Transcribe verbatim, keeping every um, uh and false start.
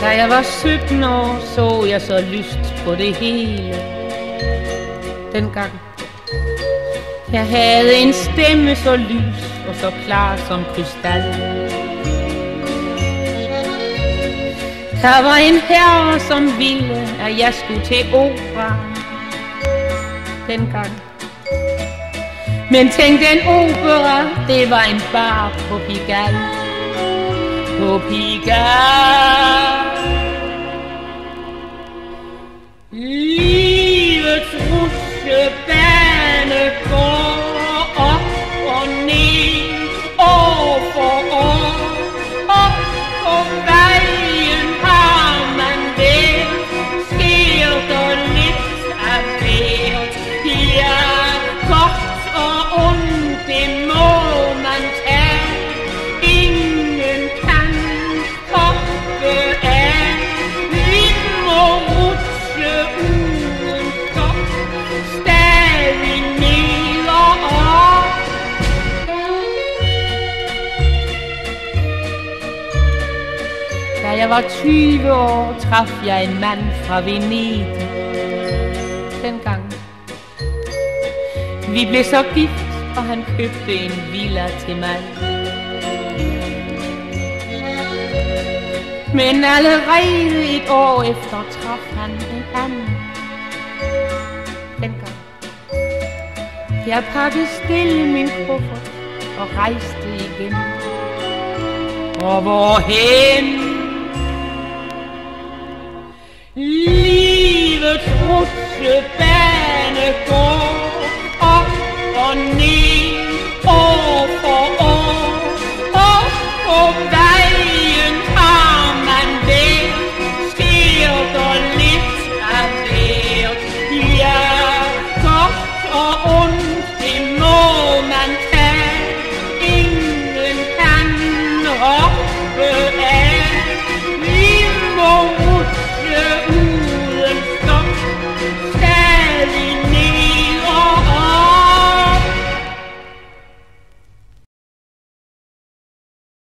Da jeg var sytten år, så jeg så lyst på det hele. Dengang jeg havde en stemme så lys og så klar som krystal. Der var en herre, som ville, at jeg skulle til opera dengang. Men tænk, den opera, det var en bar på Pigalle. På Pigalle. Livets rutsjebane går op og ned, år for år. Op på vejen har man vel, sker der lidt af hvert. Ja, godt og ondt, det må man tage. Ingen kan hoppe af. Vi må rutsje uden stop, stadig ned og op. Da jeg var tyve år, traf jeg en mand fra Venedig. Dengang vi blev så gift, og han købte en villa til mig. Men allerede et år efter traf han en anden. Dengang jeg pakkede stille min kuffert og rejste igen. Og hvorhen? Livets rutsjebane går op og ned, år